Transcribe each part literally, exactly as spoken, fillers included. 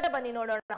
ಬನ್ನಿ ನೋಡೋಣ.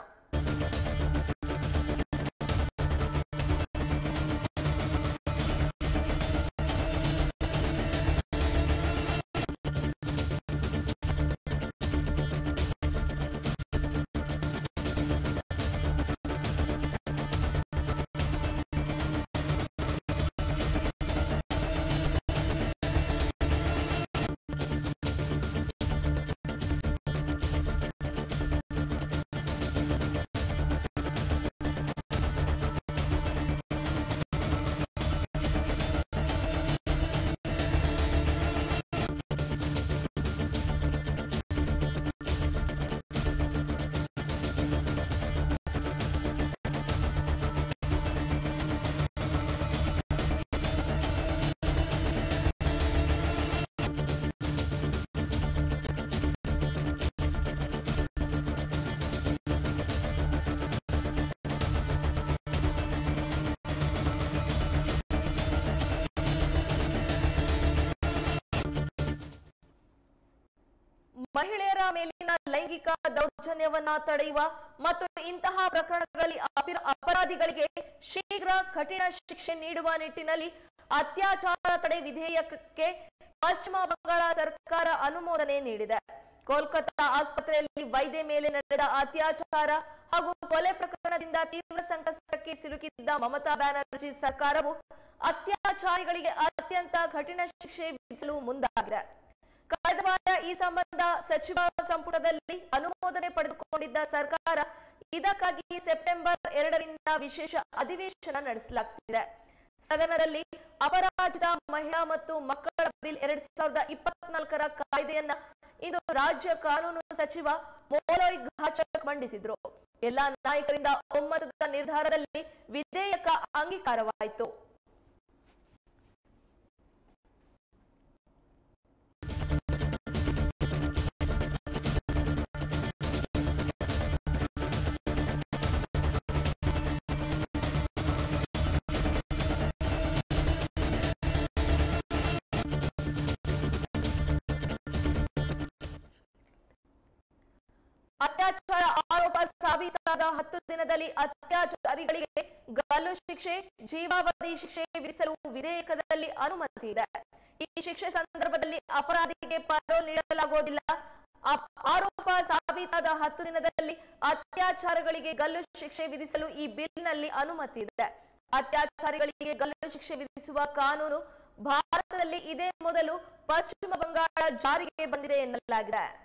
ಮಹಿಳೆಯರ ಮೇಲಿನ ಲೈಂಗಿಕ ದೌರ್ಜನ್ಯವನ್ನ ತಡೆಯುವ ಮತ್ತು ಇಂತಹ ಪ್ರಕರಣಗಳಲ್ಲಿ ಅಪರಾಧಿಗಳಿಗೆ ಶೀಘ್ರ ಕಠಿಣ ಶಿಕ್ಷೆ ನೀಡುವ ನಿಟ್ಟಿನಲ್ಲಿ ಅತ್ಯಾಚಾರ ತಡೆ ವಿಧೇಯಕಕ್ಕೆ ಪಶ್ಚಿಮ ಬಂಗಾಳ ಸರ್ಕಾರ ಅನುಮೋದನೆ ನೀಡಿದೆ. ಕೋಲ್ಕತ್ತಾ ಆಸ್ಪತ್ರೆಯಲ್ಲಿ ವೈದ್ಯೆ ಮೇಲೆ ನಡೆದ ಅತ್ಯಾಚಾರ ಹಾಗೂ ಕೊಲೆ ಪ್ರಕರಣದಿಂದ ತೀವ್ರ ಸಂಕಷ್ಟಕ್ಕೆ ಸಿಲುಕಿದ್ದ ಮಮತಾ ಬ್ಯಾನರ್ಜಿ ಸರ್ಕಾರವು ಅತ್ಯಾಚಾರಿಗಳಿಗೆ ಅತ್ಯಂತ ಕಠಿಣ ಶಿಕ್ಷೆ ವಿಧಿಸಲು ಮುಂದಾಗಿದೆ. ಕಳೆದ ವಾರ ಈ ಸಂಬಂಧ ಸಚಿವ ಸಂಪುಟದಲ್ಲಿ ಅನುಮೋದನೆ ಪಡೆದುಕೊಂಡಿದ್ದ ಸರ್ಕಾರ ಇದಕ್ಕಾಗಿ ಸೆಪ್ಟೆಂಬರ್ ಎರಡರಿಂದ ವಿಶೇಷ ಅಧಿವೇಶನ ನಡೆಸಲಾಗುತ್ತಿದೆ. ಸದನದಲ್ಲಿ ಅಪರಾಜಿತ ಮಹಿಳಾ ಮತ್ತು ಮಕ್ಕಳ ಬಿಲ್ ಎರಡ್ ಸಾವಿರದ ಇಪ್ಪತ್ನಾಲ್ಕರ ಕಾಯ್ದೆಯನ್ನ ಇಂದು ರಾಜ್ಯ ಕಾನೂನು ಸಚಿವ ಮೋಲೋಯ್ ಘಾಚಕ್ ಮಂಡಿಸಿದ್ರು. ಎಲ್ಲಾ ನಾಯಕರಿಂದ ಒಮ್ಮತದ ನಿರ್ಧಾರದಲ್ಲಿ ವಿಧೇಯಕ ಅಂಗೀಕಾರವಾಯಿತು. ಅತ್ಯಾಚಾರ ಆರೋಪ ಸಾಬೀತಾದ ಹತ್ತು ದಿನದಲ್ಲಿ ಅತ್ಯಾಚಾರಿಗಳಿಗೆ ಗಲ್ಲು ಶಿಕ್ಷೆ, ಜೀವಾವಧಿ ಶಿಕ್ಷೆ ವಿಧಿಸಲು ವಿಧೇಯಕದಲ್ಲಿ ಅನುಮತಿ ಇದೆ. ಈ ಶಿಕ್ಷೆ ಸಂದರ್ಭದಲ್ಲಿ ಅಪರಾಧಿಗೆ ಪರೋಲ್ ನೀಡಲಾಗುವುದಿಲ್ಲ. ಆರೋಪ ಸಾಬೀತಾದ ಹತ್ತು ದಿನದಲ್ಲಿ ಅತ್ಯಾಚಾರಗಳಿಗೆ ಗಲ್ಲು ಶಿಕ್ಷೆ ವಿಧಿಸಲು ಈ ಬಿಲ್ನಲ್ಲಿ ಅನುಮತಿ ಇದೆ. ಅತ್ಯಾಚಾರಿಗಳಿಗೆ ಗಲ್ಲು ಶಿಕ್ಷೆ ವಿಧಿಸುವ ಕಾನೂನು ಭಾರತದಲ್ಲಿ ಇದೇ ಮೊದಲು ಪಶ್ಚಿಮ ಬಂಗಾಳ ಜಾರಿಗೆ ಬಂದಿದೆ ಎನ್ನಲಾಗಿದೆ.